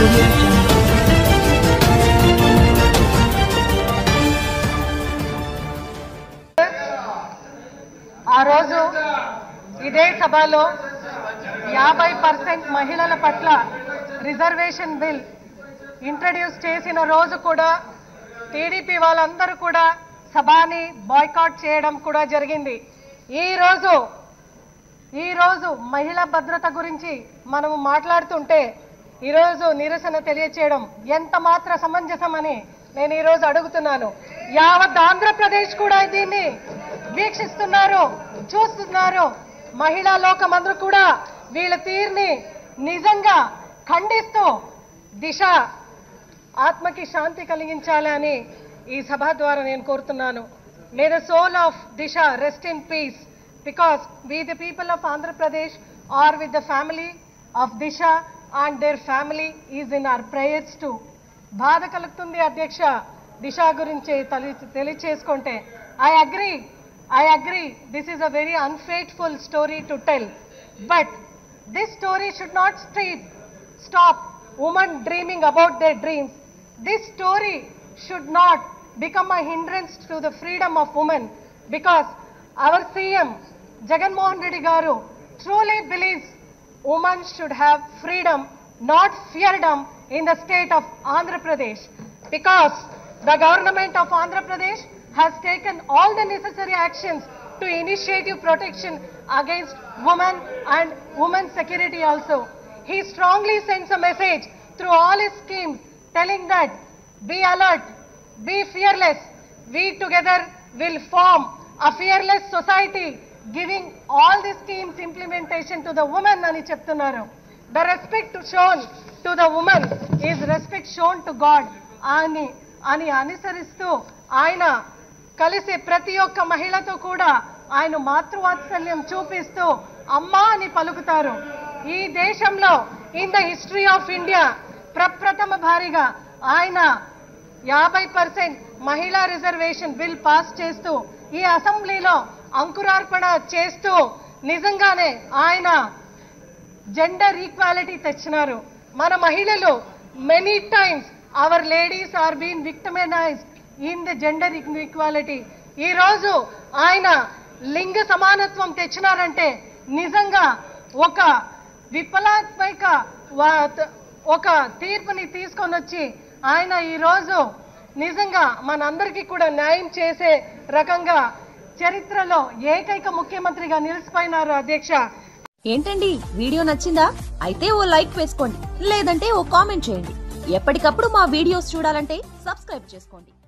Audio Jungle. ఆ రోజు ఇదే సభలో 50% మహిళల పట్ల రిజర్వేషన్ బిల్ ఇంట్రడ్యూస్ చేసిన రోజు కూడా టీడీపీ వాళ్ళందరూ కూడా సభని బాయ్కాట్ చేయడం కూడా జరిగింది. ఈ రోజు మహిళా భద్రత గురించి మనము మాట్లాడుతుంటే ఈ రోజు నిరసన తెలియచేయడం ఎంత మాత్ర సమంజసమని నేను ఈ రోజు అడుగుతున్నాను. యావత్ ఆంధ్రప్రదేశ్ కూడా దీన్ని వీక్షిస్తున్నారు, చూస్తున్నారు. మహిళా లోకమందరూ కూడా వీళ్ళ తీరుని నిజంగా ఖండిస్తూ దిశ ఆత్మకి శాంతి కలిగించాలని ఈ సభ ద్వారా నేను కోరుతున్నాను. May the soul of Disha rest in peace, because we the people of Andhra Pradesh are with the family of Disha and their family is in our prayers too. బాధ కలుగుతుంది అధ్యక్ష దిశ గురించి తెలియచేసుకుంటే. I agree this is a very unfaithful story to tell, but this story should not stop women dreaming about their dreams. This story should not become a hindrance to the freedom of women, because our CM Jagannath Reddy Garu truly believes women should have freedom, not feardom, in the state of Andhra Pradesh, because the government of Andhra Pradesh has taken all the necessary actions to initiative protection against women and women's security also. He strongly sends a message through all his schemes telling that be alert, be fearless. We together will form a fearless society, giving all the schemes implementation to the women ani cheptunnaru. The respect shown to the woman is respect shown to God ani అనుసరిస్తూ ఆయన కలిసి ప్రతి ఒక్క మహిళతో కూడా ఆయన మాతృవాత్సల్యం చూపిస్తూ అమ్మా అని పలుకుతారు. ఈ దేశంలో in the history of India ప్రప్రథమ భారీగా ఆయన 50% మహిళా రిజర్వేషన్ బిల్ పాస్ చేస్తూ ఈ అసెంబ్లీలో అంకురార్పణ చేస్తూ నిజంగానే ఆయన జెండర్ ఈక్వాలిటీ తెచ్చినారు. మన మహిళలు many times our ladies are been victimised in the gender equality. ఈ రోజు ఆయన లింగ సమానత్వం తెచ్చినారంటే నిజంగా ఒక విప్లవాత్మక ఒక తీర్పుని తీసుకొని వచ్చి ఆయన ఈ రోజు నిజంగా మనందరికీ కూడా న్యాయం చేసే రకంగా చరిత్రలో ఏకైక ముఖ్యమంత్రిగా నిలిచిపోయినారు అధ్యక్ష. ఏంటండి వీడియో నచ్చిందా? అయితే ఓ లైక్ వేసుకోండి, లేదంటే ఓ కామెంట్ చేయండి. ఎప్పటికప్పుడు మా వీడియోస్ చూడాలంటే సబ్స్క్రైబ్ చేసుకోండి.